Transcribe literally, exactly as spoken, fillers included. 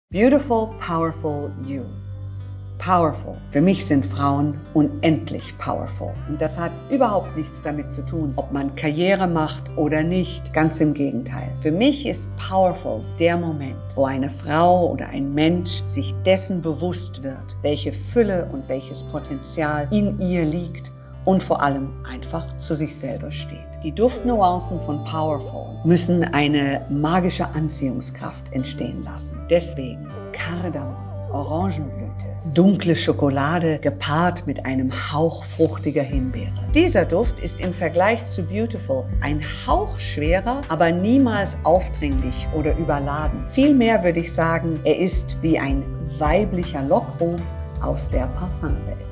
Beautiful, powerful you. Powerful. Für mich sind Frauen unendlich powerful. Und das hat überhaupt nichts damit zu tun, ob man Karriere macht oder nicht. Ganz im Gegenteil. Für mich ist powerful der Moment, wo eine Frau oder ein Mensch sich dessen bewusst wird, welche Fülle und welches Potenzial in ihr liegt und vor allem einfach zu sich selber steht. Die Duftnuancen von Powerful müssen eine magische Anziehungskraft entstehen lassen. Deswegen Kardamom, Orangenblüte, dunkle Schokolade gepaart mit einem Hauch fruchtiger Himbeere. Dieser Duft ist im Vergleich zu Beautiful ein Hauch schwerer, aber niemals aufdringlich oder überladen. Vielmehr würde ich sagen, er ist wie ein weiblicher Lockruf aus der Parfumwelt.